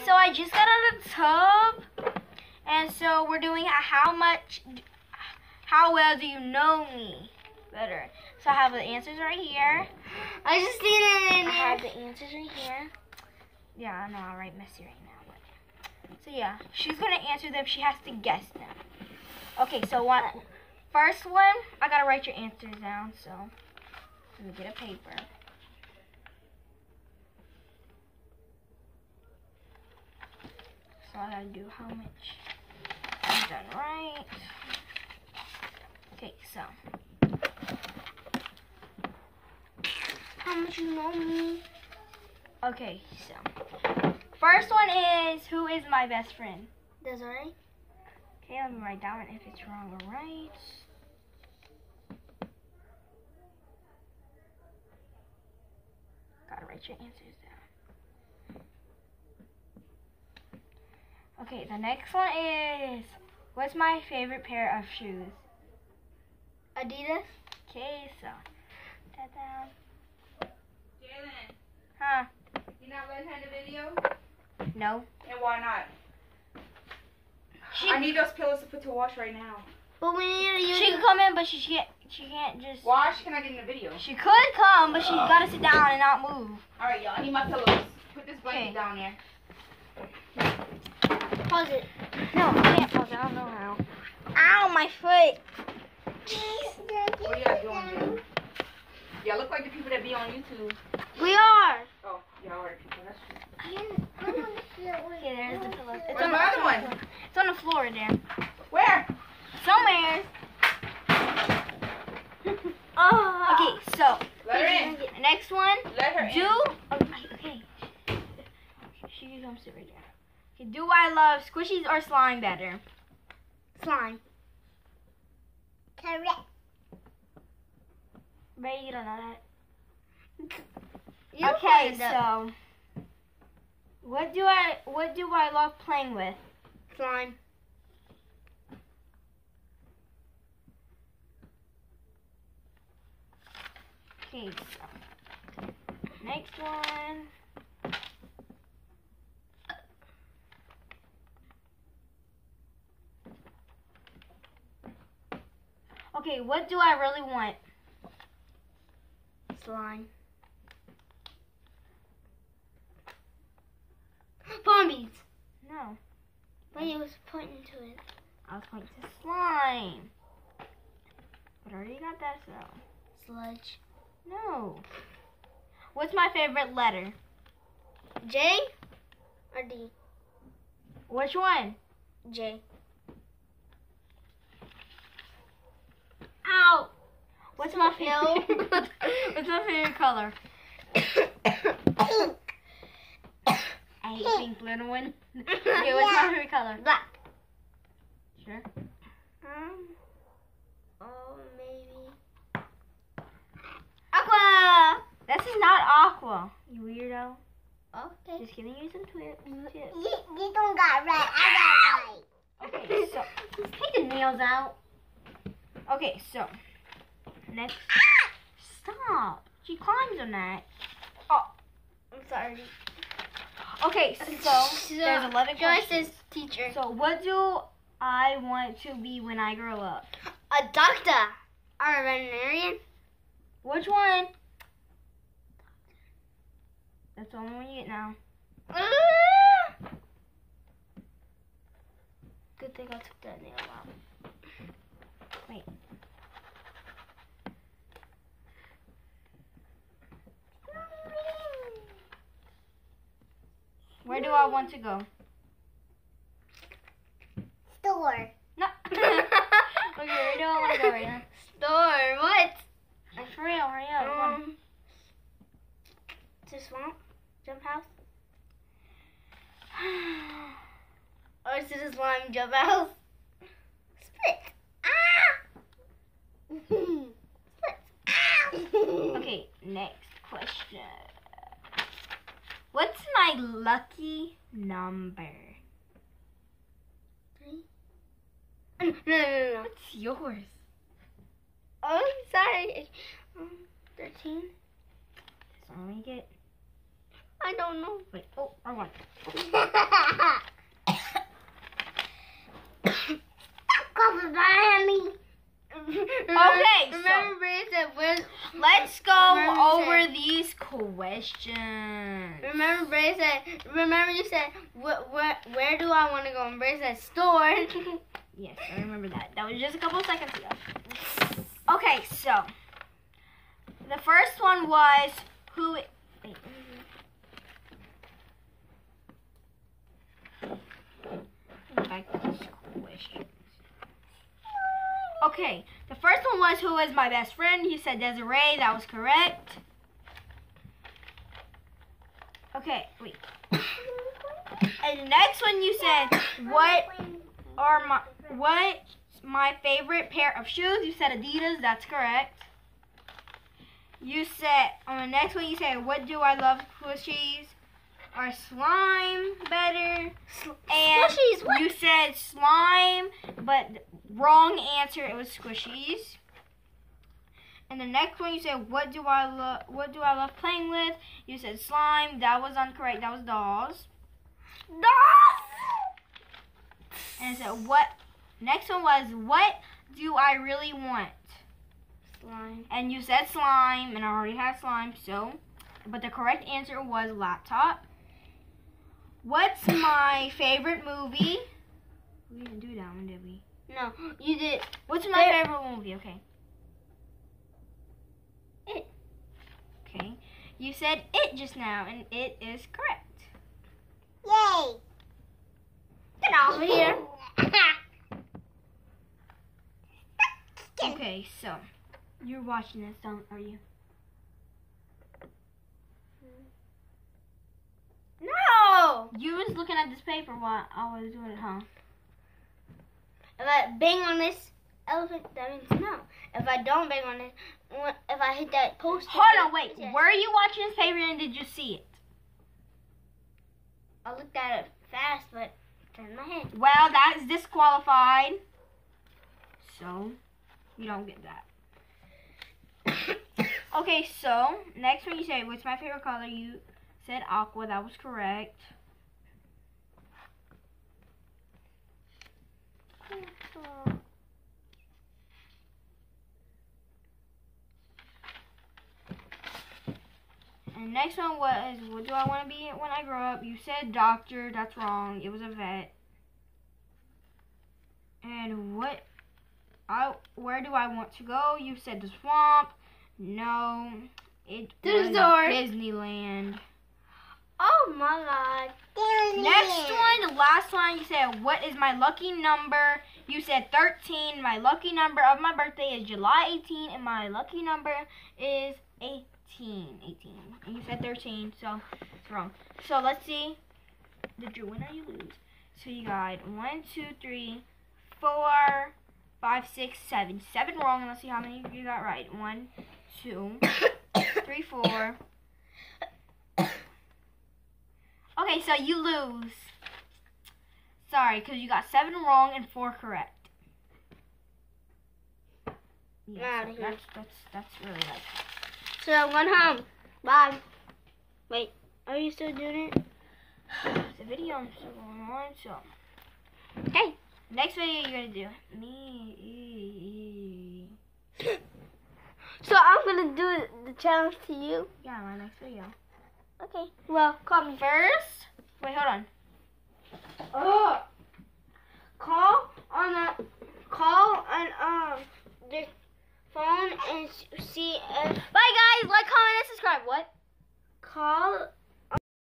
so I just got out of the tub, and so we're doing how well do you know me better? So I have the answers right here. I just seen it in I there. have the answers right here. Yeah, I know I'll write messy right now. But. So yeah, she's gonna answer them. She has to guess them. Okay, so first one, I gotta write your answers down. So let me get a paper. So I gotta do how much I've done right. Okay, so how much you know me? Okay, so first one is who is my best friend? Desiree. Okay, let me write down if it's wrong or right. Gotta write your answers down. Okay, the next one is, what's my favorite pair of shoes? Adidas. Okay, so, that down. Jalen, Huh? you not letting her in the video? No. And why not? She, I need those pillows to put to wash right now. But we need to use she can come in, but she can't just... Wash? Can I get in the video? She could come, but she's gotta sit down and not move. Alright, y'all. I need my pillows. Put this blanket Okay. down there. Pause it. No, I can't pause it. I don't know how. Ow, my foot. What are y'all doing, Jalen? Y'all look like the people that be on YouTube. We are. Oh, y'all are people. That's true. Okay, there's the pillow. It's Where's on my the other one? It's on the floor there. Where? Somewhere. Oh. Okay, so Let her in. next one. Let her in. Okay. She can come sit right there. Okay, do I love squishies or slime better? Slime. Correct. Ray, you don't know that. You Okay, find out. so what do I love playing with? Slime. Okay, so next one. Okay, what do I really want? Slime. Bombies. No, But he was pointing to it. I was pointing to slime. But I already got that, so. Sludge. No. What's my favorite letter? J or D? Which one? J. Ow! What's my No. favorite? What's my favorite color? I hate pink, little one. Okay, what's my favorite color? Black. Sure. Oh, maybe. Aqua. This is not aqua, you weirdo. Okay. Just giving you some tips. You don't got right. I got right. Okay, so take the nails out. Okay, so next. Stop. She climbs on that. I'm sorry. Okay, so there's 11 Joyce's questions. teacher. So what do I want to be when I grow up? A doctor. Or a veterinarian. Which one? That's the only one you get now. Good thing I took that nail out. Wait. Where do I want to go? Store. No. Okay, where do I want to go right now? Store. What? For real, hurry up. Come on. To swamp? Jump house? Or to the slime jump house? Split. Ah! Split. Ah! Okay, next question. What's my lucky number? 3? No. What's yours? Oh, sorry. 13. So let me get I don't know. Wait, oh, I won. Cover by me. Okay, Remember, Ray said, Let's go Remember over said- these questions. remember, Ray said, remember you said, where do I want to go? And Ray said, store. Yes, I remember that. That was just a couple seconds ago. Okay, so the first one was who. Wait, back to these questions. Okay, the first one was who is my best friend. You said Desiree. That was correct. Okay, wait. And the next one you said what's my favorite pair of shoes? You said Adidas. That's correct. You said on the next one you said what do I love squishies or slime better? And Squishies, what? you said slime, but wrong answer. It was squishies. And the next one you said what do I love playing with? You said slime. That was incorrect. That was dolls. And so what? Next one was what do I really want? Slime. And you said slime, and I already had slime. So, but the correct answer was laptop. What's my favorite movie? We didn't do that one, did we? No, you did. What's my favorite movie? Okay. It. Okay. You said it just now, and it is correct. Yay. Get off here. Okay, so you're watching this, are you? No. You was looking at this paper while I was doing it, huh? If I bang on this elephant, that means no. If I don't bang on it, if I hit that post. Hold on, wait. Were you watching this paper and did you see it? I looked at it fast, but turned my head. Well, that is disqualified. So, you don't get that. Okay, so, next one you say, what's my favorite color? You said aqua. That was correct. And next one was, what do I want to be when I grow up? You said doctor. That's wrong. It was a vet. And where do I want to go? You said the swamp. No, it was Disneyland. Oh my God. Next one, the last one, you said, what is my lucky number? You said 13. My lucky number of my birthday is July 18, and my lucky number is 18. 18. And you said 13, so it's wrong. So let's see. Did you win or you lose? So you got 1, 2, 3, 4, 5, 6, 7. 7 wrong, and let's see how many you got right. 1, 2, 3, 4. Okay, so you lose. Sorry, because you got 7 wrong and 4 correct. Yeah, Outta here. that's really like. So I'm going home. Bye. Wait, are you still doing it? The video is still going on, so. Okay. Next video you're gonna do me. So I'm gonna do the challenge to you. Yeah, my next video. Okay. Well, call me. First, wait, hold on. Oh. Call on the phone and see if. Bye guys, like, comment, and subscribe. What? Call